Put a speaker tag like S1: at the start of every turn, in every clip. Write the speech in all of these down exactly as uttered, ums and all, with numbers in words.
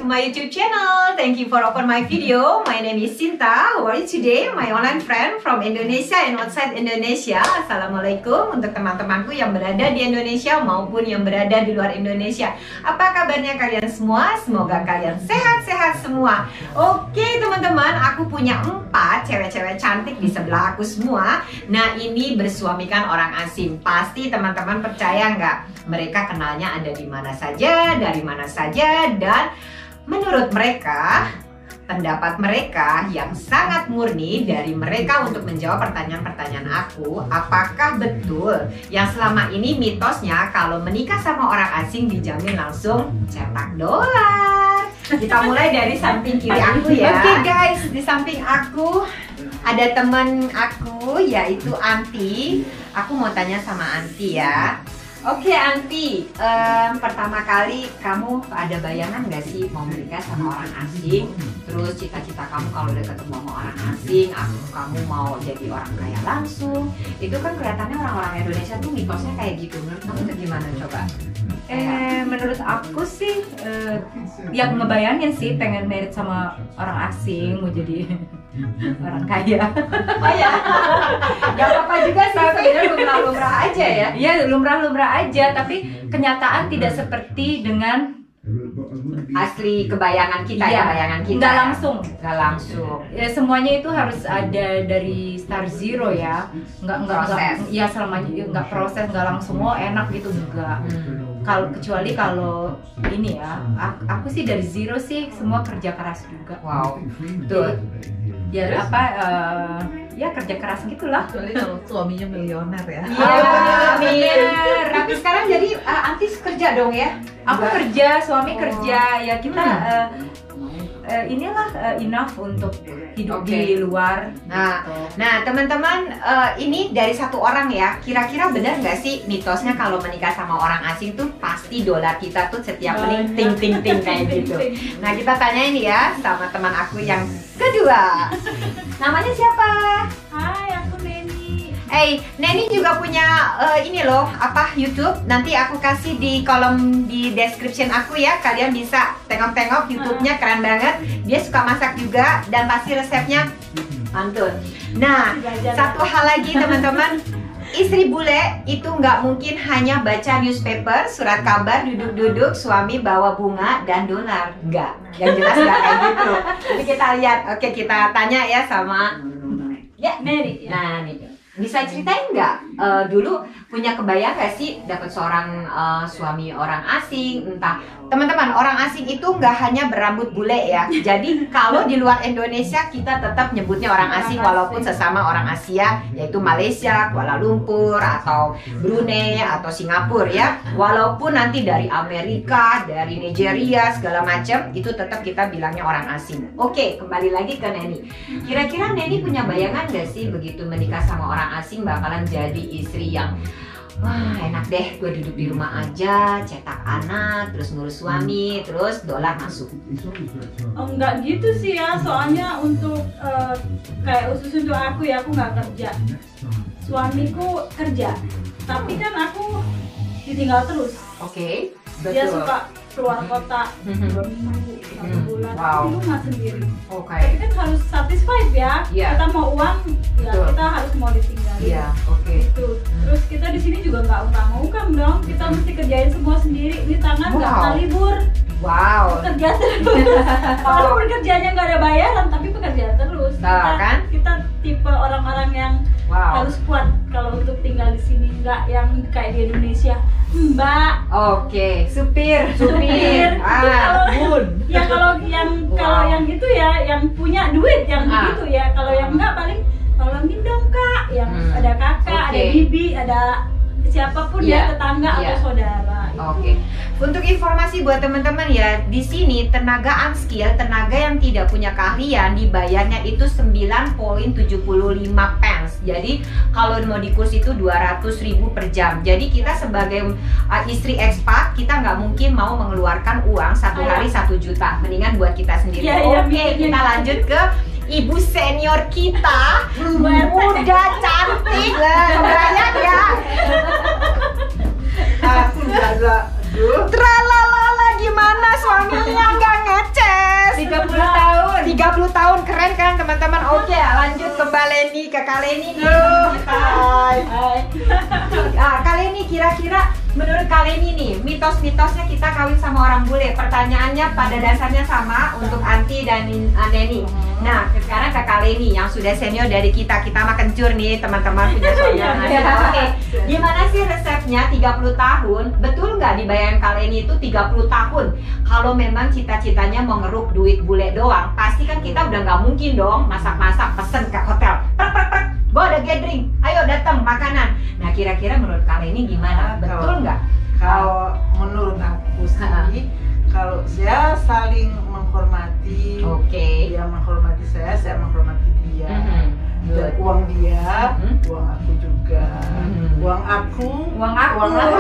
S1: my YouTube channel. Thank you for open my video. My name is Sinta. How are you today? My online friend from Indonesia and outside Indonesia. Assalamualaikum untuk teman-temanku yang berada di Indonesia maupun yang berada di luar Indonesia. Apa kabarnya kalian semua? Semoga kalian sehat-sehat semua. Oke teman-teman, aku punya empat cewek-cewek cantik di sebelah aku semua. Nah ini bersuamikan orang asing. Pasti teman-teman percaya nggak? Mereka kenalnya ada di mana saja, dari mana saja, dan menurut mereka, pendapat mereka yang sangat murni dari mereka untuk menjawab pertanyaan-pertanyaan aku, apakah betul yang selama ini mitosnya kalau menikah sama orang asing dijamin langsung cetak dolar? Kita mulai dari samping kiri aku ya. Oke okay guys, di samping aku ada temen aku yaitu Anti. Aku mau tanya sama Anti ya. Oke Anti, um, pertama kali kamu ada bayangan gak sih mau menikah sama orang asing? Terus cita-cita kamu kalau udah ketemu sama orang asing, aku, kamu mau jadi orang kaya langsung? Itu kan kelihatannya orang-orang Indonesia tuh mitosnya kayak gitu. Menurut kamu itu gimana coba?
S2: Eh, menurut aku sih, eh, yang ngebayangin sih pengen married sama orang asing, mau jadi orang kaya.
S1: Oh ya, gak apa-apa juga sih, sebenarnya lumrah-lumrah aja ya.
S2: Iya lumrah-lumrah aja, tapi kenyataan tidak seperti dengan
S1: asli kebayangan kita ya, ya bayangan kita.
S2: Nggak langsung,
S1: nggak langsung.
S2: Ya semuanya itu harus ada dari start zero ya, nggak nggak
S1: proses.
S2: Nggak, ya selama nggak proses, nggak langsung oh enak gitu enggak. Hmm. Kalau kecuali kalau ini ya, aku, aku sih dari zero sih semua kerja keras juga.
S1: Wow, betul.
S2: Ya apa, uh, ya kerja keras gitulah.
S3: Kecuali kalau suaminya miliuner ya.
S1: Iya, miliuner. Tapi sekarang jadi uh, Anti kerja dong ya?
S2: Aku
S1: Enggak.
S2: kerja, suami oh. kerja, ya kita
S1: hmm.
S2: uh, uh, inilah uh, enough untuk hidup
S1: okay.
S2: di luar.
S1: Nah,
S2: gitu.
S1: nah teman-teman uh, ini dari satu orang ya. Kira-kira benar nggak sih mitosnya kalau menikah sama orang asing tuh pasti dolar kita tuh setiap menit ting ting ting kayak gitu. Nah kita tanyain ya sama teman aku yang kedua. Namanya siapa?
S4: Hai, aku Neni.
S1: Eh, hey, Neni juga punya uh, ini loh, apa YouTube. Nanti aku kasih di kolom di description aku ya. Kalian bisa tengok-tengok YouTube-nya, keren banget. Dia suka masak juga dan pasti resepnya mantun. Nah, satu hal lagi teman-teman. Istri bule itu nggak mungkin hanya baca newspaper, surat kabar, duduk-duduk, suami bawa bunga dan dolar. Nggak, yang jelas nggak kayak gitu. Jadi kita lihat, oke kita tanya ya sama ya Neri. Nah nih, bisa ceritain nggak uh, dulu punya kebayang nggak sih dapat seorang uh, suami orang asing? Entah teman-teman, orang asing itu nggak hanya berambut bule ya. Jadi kalau di luar Indonesia kita tetap nyebutnya orang asing walaupun sesama orang Asia, yaitu Malaysia, Kuala Lumpur, atau Brunei, atau Singapura ya. Walaupun nanti dari Amerika, dari Nigeria, segala macam, itu tetap kita bilangnya orang asing. Oke, kembali lagi ke Neni. Kira-kira Neni punya bayangan nggak sih begitu menikah sama orang asing bakalan jadi istri yang wah enak deh, gue duduk di rumah aja, cetak anak, terus ngurus suami, terus dolar masuk.
S4: Oh, enggak gitu sih ya, soalnya untuk uh, kayak khusus untuk aku ya, aku nggak kerja. Suamiku kerja, tapi kan aku ditinggal terus.
S1: Oke, okay,
S4: dia suka keluar kota dua minggu, satu bulan,
S1: wow.
S4: di rumah sendiri.
S1: Oke. Okay.
S4: Tapi kan harus satisfied ya.
S1: Yeah.
S4: Kita mau uang, ya
S1: betul.
S4: Kita harus mau ditinggalin.
S1: Iya, yeah, oke. Okay.
S4: Gitu. Terus kita di sini juga nggak ungkang-ungkang dong. Kita mesti kerjain semua sendiri. Ini tangan nggak wow. pernah libur.
S1: Wow.
S4: Kerja terus. Walaupun kerjanya nggak ada bayaran, tapi pekerjaan terus.
S1: Nah,
S4: kita,
S1: kan?
S4: kita tipe orang-orang yang
S1: wow.
S4: harus kuat kalau untuk tinggal di sini, nggak yang kayak di Indonesia. Mbak.
S1: Oke, okay. supir, supir.
S4: Ah,
S1: bun.
S4: Ya kalau yang wow. kalau yang itu ya, yang punya duit yang ah. begitu ya. Kalau yang enggak paling tolongin dong kak, yang hmm. ada kakak, okay. ada bibi, ada siapapun yeah. ya tetangga yeah. atau saudara.
S1: Oke. Okay. Untuk informasi buat teman-teman ya, di sini tenaga unskilled, tenaga yang tidak punya keahlian dibayarnya itu sembilan koma tujuh lima pence. Jadi kalau mau di kurs itu dua ratus ribu per jam. Jadi kita sebagai uh, istri ekspat, kita nggak mungkin mau mengeluarkan uang satu hari satu juta. Mendingan buat kita sendiri.
S4: Ya,
S1: Oke,
S4: okay,
S1: ya, kita lanjut ke ibu senior kita, muda, cantik, kebayang ya. Aku nggak, aduh. Tralalala, gimana suaminya nggak ngecek? Leni, Kakak Leni nih. Hai.
S4: Hai.
S1: Ah, Kak Leni, kira-kira menurut Kak Leni nih, mitos-mitosnya kita kawin sama orang bule. Pertanyaannya pada dasarnya sama untuk Anti dan uh, Neni. Nah, sekarang Kakak Leni yang sudah senior dari kita, kita mah kencur nih teman-teman punya suami yang asing. Oke, gimana sih resepnya tiga puluh tahun? Betul nggak di bayangan Kak Leni itu tiga puluh tahun? Kalau memang cita-citanya mau ngeruk duit bule doang, pasti kan kita udah nggak mungkin dong masak-masak pesen ke hotel. Prek, prek, prek. Gue ada gathering, ayo datang makanan. Nah, kira-kira menurut Kak Leni gimana? Betul nggak?
S3: Kalau menurut aku sih, kalau saya saling menghormati,
S1: Oke.
S3: dia menghormati saya, saya menghormati dia.
S1: Mhm.
S3: Dan uang dia,
S1: Mhm.
S3: uang aku juga.
S1: Mhm.
S3: Uang aku,
S2: Uang aku.
S3: uang aku.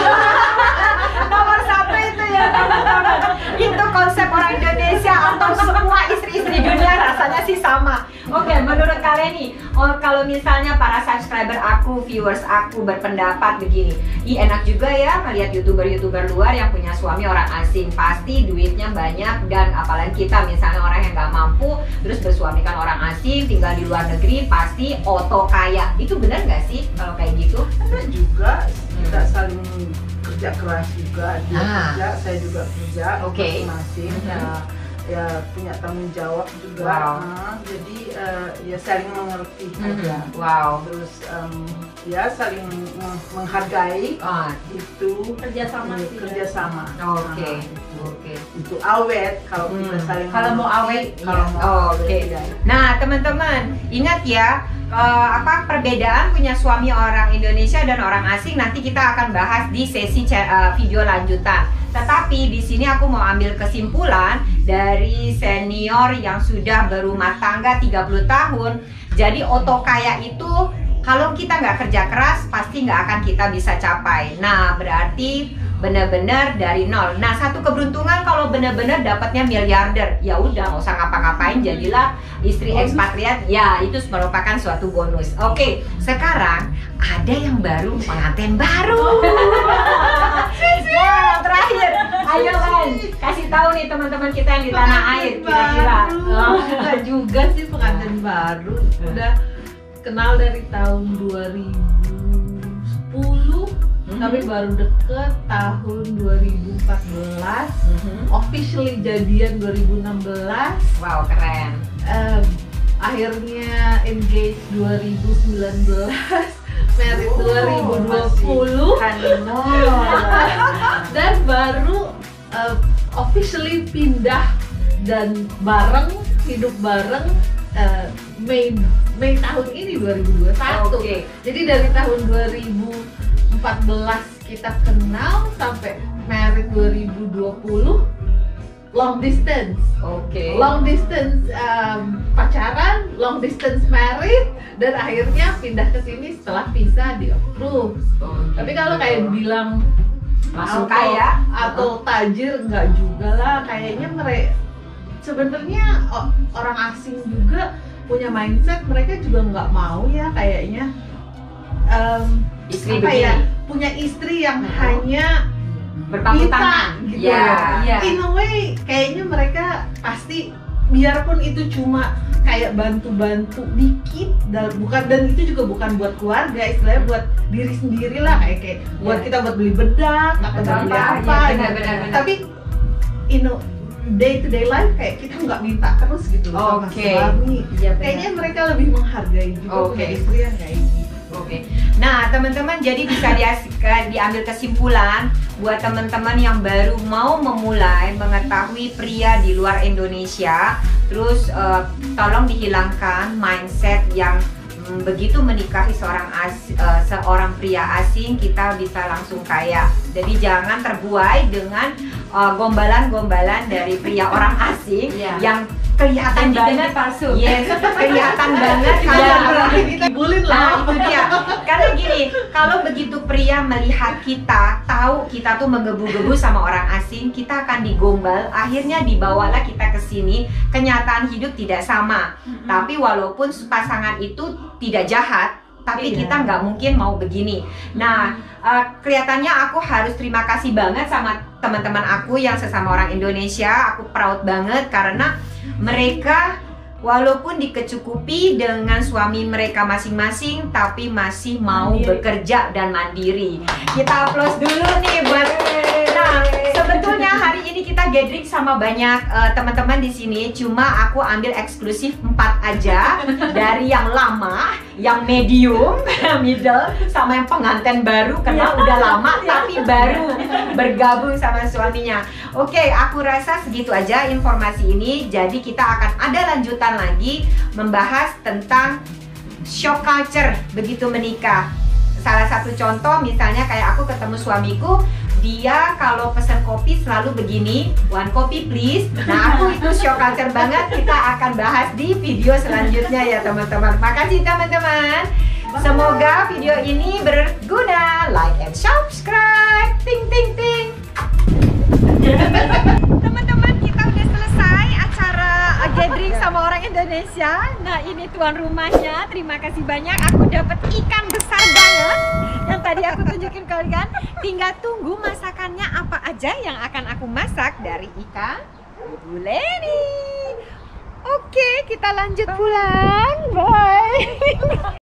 S1: Nomor satu itu ya teman-teman. Itu konsep orang Indonesia atau semua istri-istri dunia rasanya sih sama. Oke, menurut kalian nih, oh, kalau misalnya para subscriber aku, viewers aku berpendapat begini, ih enak juga ya melihat youtuber-youtuber luar yang punya suami orang asing, pasti duitnya banyak, dan apalagi kita misalnya orang yang nggak mampu terus bersuamikan orang asing tinggal di luar negeri, pasti oto kaya. Itu benar nggak sih kalau kayak gitu?
S3: Ada juga kita saling kerja keras juga, dia
S1: Ah.
S3: kerja, saya juga kerja,
S1: Oke.
S3: masing-masing.
S1: Mhm.
S3: Ya, ya punya tanggung jawab juga.
S1: Wow.
S3: Nah, jadi eh, ya saling mengerti aja.
S1: Mhm. Wow.
S3: Terus em, ya saling meng- menghargai
S1: Ah,
S3: itu
S4: Kerjasama
S3: eh,
S4: sih.
S3: kerjasama.
S1: Oke.
S3: Nah, itu,
S1: Oke.
S3: itu awet kalau
S1: Hmm.
S3: kita saling
S2: Kalau mau
S3: mengerti,
S2: awet,
S3: kalau
S2: iya.
S3: mau
S1: Oh,
S3: awet,
S1: oke.
S3: ya.
S1: Nah, teman-teman, ingat ya, eh, apa perbedaan punya suami orang Indonesia dan orang asing nanti kita akan bahas di sesi cha- eh, video lanjutan. Tetapi di sini aku mau ambil kesimpulan dari senior yang sudah berumah tangga tiga puluh tahun. Jadi oto kaya itu kalau kita nggak kerja keras pasti nggak akan kita bisa capai. Nah, berarti benar-benar dari nol. Nah, satu keberuntungan kalau benar-benar dapatnya miliarder, ya udah nggak usah ngapa-ngapain, jadilah istri
S3: Bonus.
S1: ekspatriat. Ya, itu merupakan suatu bonus. Oke, sekarang ada yang baru, pengantin baru. Ya, yang terakhir, ayo Lan, kasih tahu nih teman-teman kita yang di tanah air kira-kira.
S5: Oh, enggak juga sih pengantin baru. Udah kenal dari tahun dua ribu sepuluh,
S1: Mhm.
S5: tapi baru deket tahun dua ribu empat belas.
S1: Mhm.
S5: Officially jadian dua ribu enam belas.
S1: Wow, keren.
S5: Eh, akhirnya engage dua ribu sembilan belas. Married
S3: Oh,
S5: dua ribu dua puluh.
S1: Honeymoon.
S5: Dan baru uh, officially pindah dan bareng, hidup bareng uh, Mei Mei tahun ini dua ribu dua puluh satu.
S1: Oke.
S5: Jadi dari tahun dua ribu empat belas kita kenal sampai married dua ribu dua puluh, long distance.
S1: Oke.
S5: Long distance um, pacaran, long distance married, dan akhirnya pindah ke sini setelah visa di approve. Tapi kalau kayak bilang
S1: langsung
S5: atau-
S1: kaya
S5: atau tajir, enggak juga lah. Kayaknya mereka sebenarnya o- orang asing juga punya mindset, mereka juga nggak mau ya kayaknya em,
S1: istri
S5: apa ya,
S1: begini
S5: punya istri yang
S1: Mhm.
S5: hanya
S1: berpangku
S5: kita
S1: tangan
S5: gitu.
S1: ya, ya.
S5: In a way kayaknya mereka pasti, biarpun itu cuma kayak bantu-bantu dikit, dan bukan, dan itu juga bukan buat keluarga, istilahnya buat diri sendiri lah, kayak kayak buat
S1: Iya.
S5: kita buat beli bedak atau
S1: Betul,
S5: beli
S1: iya,
S5: apa
S1: benar,
S5: gitu.
S1: benar, benar.
S5: Tapi you know, day to day life kayak kita nggak minta terus gitu loh sama
S1: Oke.
S5: suami.
S1: Iya, benar.
S5: Kayaknya mereka lebih menghargai juga
S1: Oke.
S5: punya istri yang kayak gitu.
S1: Oke. Nah, teman-teman, jadi bisa dias- ke- diambil kesimpulan buat teman-teman yang baru mau memulai mengetahui pria di luar Indonesia, terus eh, tolong dihilangkan mindset yang mm, begitu menikahi seorang as- eh, seorang pria asing kita bisa langsung kaya. Jadi jangan terbuai dengan eh, gombalan-gombalan dari pria orang asing
S2: Iya.
S1: yang kelihatan
S2: Candidatnya
S1: banget
S2: palsu.
S1: Yes, kelihatan banget
S5: Jangan
S1: kalau
S5: berarti dikibulin
S1: Nah,
S5: lah.
S1: itu dia. Karena gini, kalau begitu pria melihat kita, tahu kita tuh menggebu-gebu sama orang asing, kita akan digombal, akhirnya dibawalah kita ke sini. Kenyataan hidup tidak sama. Tapi walaupun pasangan itu tidak jahat, tapi
S2: Iya.
S1: kita nggak mungkin mau begini. Nah, eh, kelihatannya aku harus terima kasih banget sama teman-teman aku yang sesama orang Indonesia. Aku proud banget karena mereka walaupun dikecukupi dengan suami mereka masing-masing, tapi masih mau
S4: Mandiri.
S1: bekerja dan mandiri. Kita aplaus dulu nih buat. Nah, sebetulnya hari ini kita gathering sama banyak uh, teman-teman di sini. Cuma aku ambil eksklusif empat aja dari yang lama, yang medium, middle, sama yang pengantin baru karena udah lama tapi baru bergabung sama suaminya. Oke, aku rasa segitu aja informasi ini. Jadi kita akan ada lanjutan lagi membahas tentang shock culture begitu menikah. Salah satu contoh misalnya kayak aku ketemu suamiku, dia kalau pesen kopi selalu begini, one coffee please. Nah, aku itu shock culture banget. Kita akan bahas di video selanjutnya ya teman-teman. Makasih teman-teman. Semoga video ini berguna. Like and subscribe. Ting ting ting. Teman-teman, kita udah selesai acara uh, gathering sama orang Indonesia. Nah, ini tuan rumahnya. Terima kasih banyak. Aku dapat ikan besar banget yang tadi aku tunjukin ke kalian. Tinggal tunggu masakannya apa aja yang akan aku masak dari ikan Ibu Leni. Oke, kita lanjut pulang. Bye.